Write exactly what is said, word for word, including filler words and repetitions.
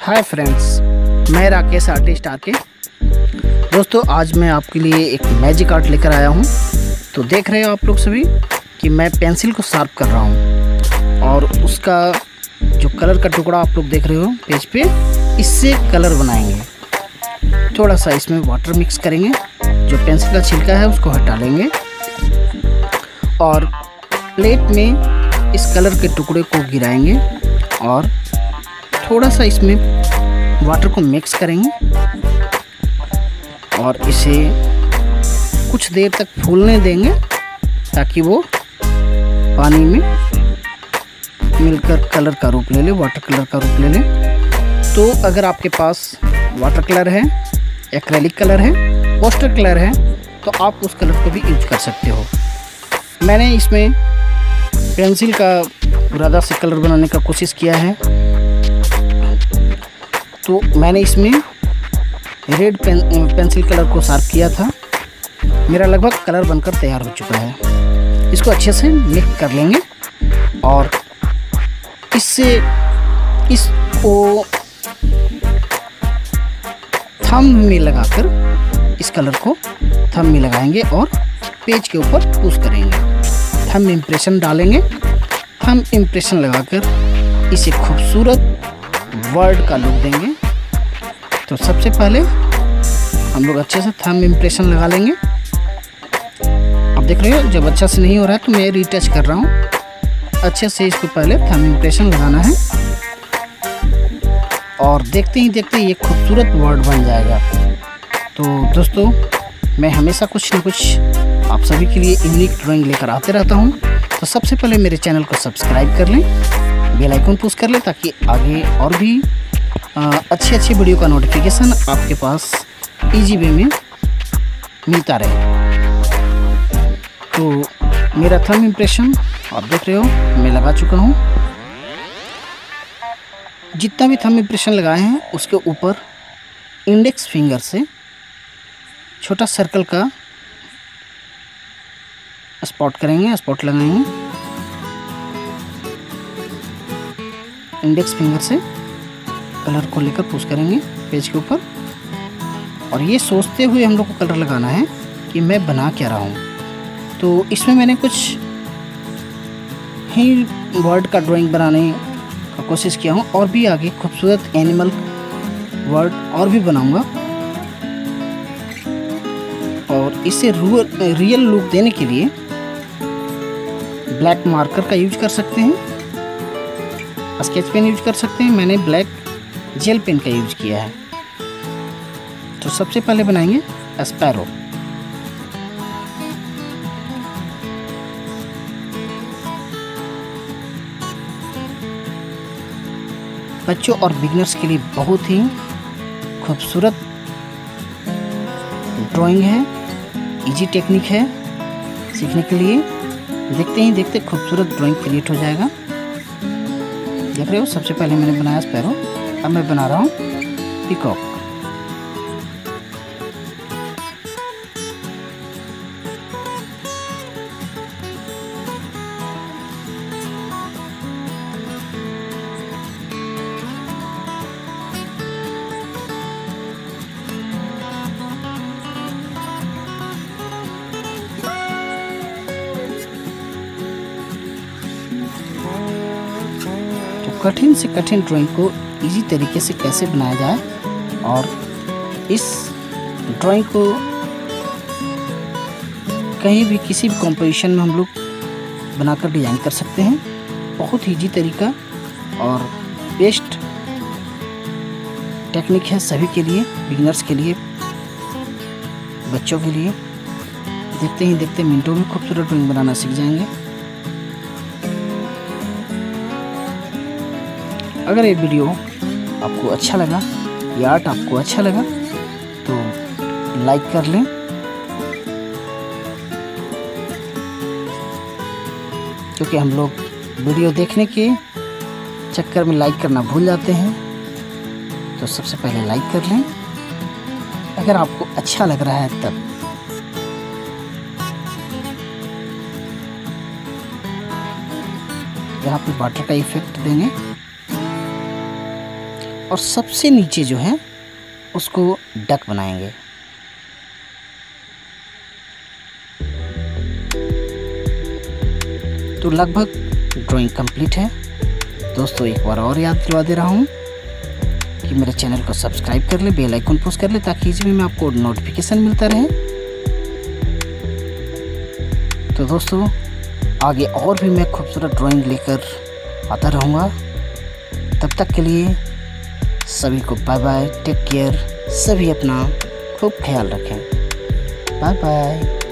Hi friends, मैं Rakesh artist आके दोस्तों आज मैं आपके लिए एक मैजिक आर्ट लेकर आया हूँ। तो देख रहे हो आप लोग सभी कि मैं पेंसिल को शार्प कर रहा हूँ और उसका जो कलर का टुकड़ा आप लोग देख रहे हो पेज पे, इससे कलर बनाएंगे। थोड़ा सा इसमें वाटर मिक्स करेंगे, जो पेंसिल का छिलका है उसको हटा लेंगे और प्लेट में इस कलर के टुकड़े को गिराएंगे और थोड़ा सा इसमें वाटर को मिक्स करेंगे और इसे कुछ देर तक फूलने देंगे ताकि वो पानी में मिलकर कलर का रूप ले ले, वाटर कलर का रूप ले ले। तो अगर आपके पास वाटर कलर है, एक्रेलिक कलर है, पोस्टर कलर है तो आप उस कलर को भी यूज कर सकते हो। मैंने इसमें पेंसिल का इरादा से कलर बनाने का कोशिश किया है, तो मैंने इसमें रेड पेन पेंसिल कलर को शार्प किया था। मेरा लगभग कलर बनकर तैयार हो चुका है। इसको अच्छे से मिक्स कर लेंगे और इससे इसको थंब में लगाकर इस कलर को थंब में लगाएंगे और पेज के ऊपर पुश करेंगे। थंब इम्प्रेशन डालेंगे। थंब इम्प्रेशन लगाकर इसे खूबसूरत वर्ड का लुक देंगे। तो सबसे पहले हम लोग अच्छे से थंब इम्प्रेशन लगा लेंगे। आप देख रहे हो जब अच्छा से नहीं हो रहा है तो मैं रीटच कर रहा हूँ। अच्छे से इसको पहले थंब इम्प्रेशन लगाना है और देखते ही देखते ये खूबसूरत वर्ड बन जाएगा। तो दोस्तों मैं हमेशा कुछ न कुछ आप सभी के लिए यूनिक ड्राइंग लेकर आते रहता हूँ। तो सबसे पहले मेरे चैनल को सब्सक्राइब कर लें, बेल आइकन पुश कर लें ताकि आगे और भी अच्छी अच्छी वीडियो का नोटिफिकेशन आपके पास इजी वे में मिलता रहे। तो मेरा थंब इम्प्रेशन आप देख रहे हो मैं लगा चुका हूँ। जितना भी थंब इम्प्रेशन लगाए हैं उसके ऊपर इंडेक्स फिंगर से छोटा सर्कल का स्पॉट करेंगे, स्पॉट लगाएंगे। इंडेक्स फिंगर से कलर को लेकर पुश करेंगे पेज के ऊपर और ये सोचते हुए हम लोग को कलर लगाना है कि मैं बना क्या रहा हूँ। तो इसमें मैंने कुछ ही वर्ड का ड्राइंग बनाने का कोशिश किया हूँ और भी आगे खूबसूरत एनिमल वर्ड और भी बनाऊंगा और इसे रियल लुक देने के लिए ब्लैक मार्कर का यूज कर सकते हैं, स्केच पेन यूज कर सकते हैं। मैंने ब्लैक जेल पेन का यूज किया है। तो सबसे पहले बनाएंगे स्पैरो। बच्चों और बिगिनर्स के लिए बहुत ही खूबसूरत ड्राइंग है, इजी टेक्निक है सीखने के लिए। देखते ही देखते खूबसूरत ड्राइंग क्रिएट हो जाएगा। देख रहे हो सबसे पहले मैंने बनाया स्पैरो, अब मैं बना रहा हूँ पीकॉक। कठिन से कठिन ड्राइंग को इजी तरीके से कैसे बनाया जाए और इस ड्राइंग को कहीं भी किसी भी कंपटीशन में हम लोग बनाकर डिज़ाइन कर सकते हैं। बहुत ही इजी तरीका और बेस्ट टेक्निक है सभी के लिए, बिगिनर्स के लिए, बच्चों के लिए। देखते ही देखते मिनटों में खूबसूरत ड्राइंग बनाना सीख जाएंगे। अगर ये वीडियो आपको अच्छा लगा, ये आर्ट आपको अच्छा लगा तो लाइक कर लें। क्योंकि हम लोग वीडियो देखने के चक्कर में लाइक करना भूल जाते हैं, तो सबसे पहले लाइक कर लें अगर आपको अच्छा लग रहा है तब। यहाँ पे वाटर का इफेक्ट देंगे और सबसे नीचे जो है उसको डक बनाएंगे। तो लगभग ड्राइंग कंप्लीट है। दोस्तों एक बार और याद दिलवा दे रहा हूँ कि मेरे चैनल को सब्सक्राइब कर ले, बेल आइकन प्रेस कर ले, ताकि इसी में आपको नोटिफिकेशन मिलता रहे। तो दोस्तों आगे और भी मैं खूबसूरत ड्राइंग लेकर आता रहूँगा। तब तक के लिए सभी को बाय बाय, टेक केयर। सभी अपना खूब ख्याल रखें। Bye bye.